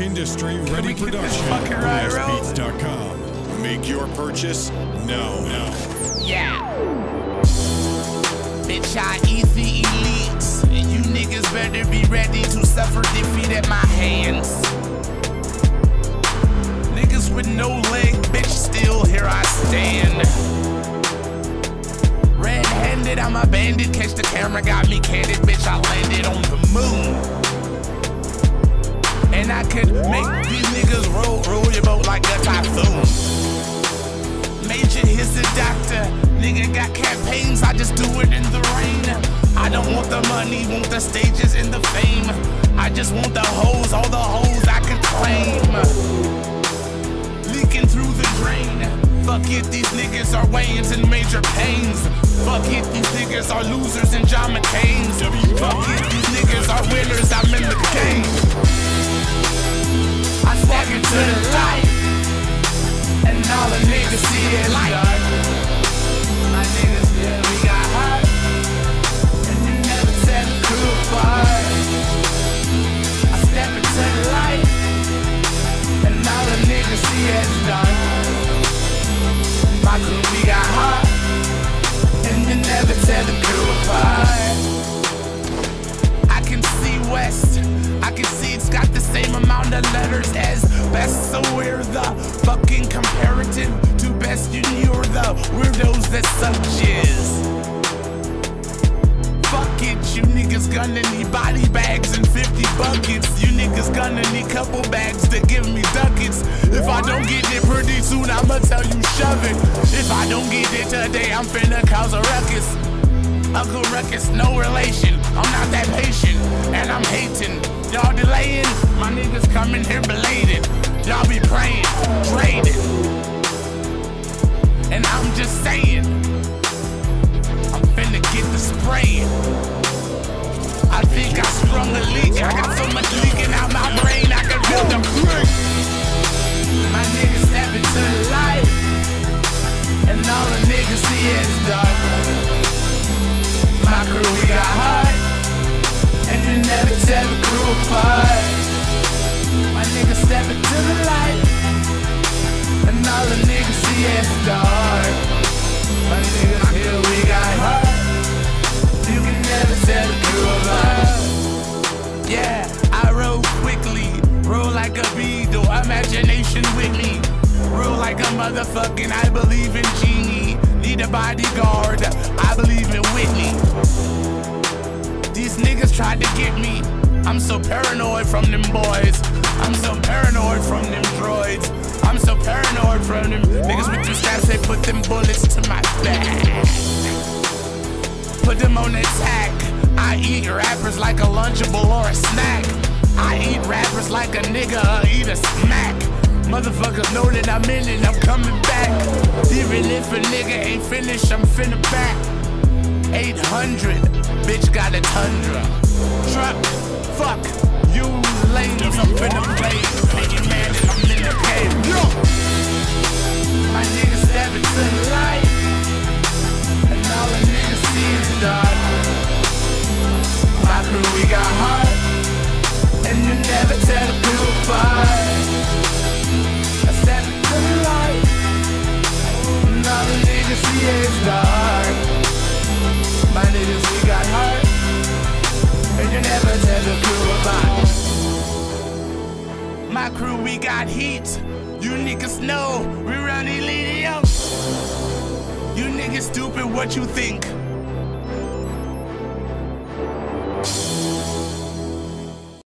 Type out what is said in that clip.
Industry-ready production on MassBeats.com. Make your purchase now. Yeah. Bitch, I eat the elites, and you niggas better be ready to suffer defeat at my hands. Niggas with no leg, bitch, still here I stand. Red-handed, I'm a bandit, catch the camera, got me candid, bitch, I landed on the moon. And I could make these niggas roll your boat like a typhoon. Major, here's the doctor. Nigga got campaigns, I just do it in the rain. I don't want the money, want the stages and the fame. I just want the hoes, all the hoes I can claim. Leaking through the drain. Fuck it, these niggas are Wayans and Major Pains. Fuck it, these niggas are losers and John McCain's. Fuck it, these niggas are winners, I'm in the game. I step into the light, and all the niggas see it dark. My niggas, yeah, we got hot, and you never set the crew apart. I step into the light, and all the niggas see it dark. My crew, we got hot, and you never set the crew apart. I can see west, I can see it's got the same amount of letters as best, so we're the fucking comparative to best. You're the weirdos that suck jizz. Fuck it, you niggas gonna need body bags and 50 buckets. You niggas gonna need couple bags to give me ducats. If I don't get it pretty soon, I'ma tell you shove it. If I don't get it today, I'm finna cause a ruckus. Uncle Ruckus, no relation. I'm not that patient, and I'm hating. Y'all delaying, my niggas coming here belated. Y'all be praying, trading. And I'm just saying, I'm finna get the spraying. I think I sprung a leak. I got so much leaking out my brain, I can build a brick. My niggas step into the light, and all the niggas see is dark. My crew, we got hot, and you never tell the crew apart. My niggas step into the light, and all the niggas see is dark. My niggas here, we got hot, you can never tell the crew apart. Yeah, I roll quickly, roll like a beetle, imagination with me. Roll like a motherfucking, I believe in Genie. Need a bodyguard, I believe in Whitney. These niggas tried to get me. I'm so paranoid from them boys. I'm so paranoid from them droids. I'm so paranoid from them niggas with them straps. They put them bullets to my back, put them on attack. I eat rappers like a Lunchable or a snack. I eat rappers like a nigga or eat a smack. Motherfuckers know that I'm in it, I'm coming back. Even if a nigga ain't finished, I'm finna back. 800, bitch got a Tundra. Truck, fuck, you lanes, I'm finna play. Making man and I'm in the game. My niggas step into the light, and all the niggas see is dark. My crew, we got hot, and you never tell the crew apart. Step into the light, and all the niggas see is dark. My niggas, we got heart, and you never tell the crew about. My crew, we got heat. You niggas know we run Elite. You niggas stupid, what you think?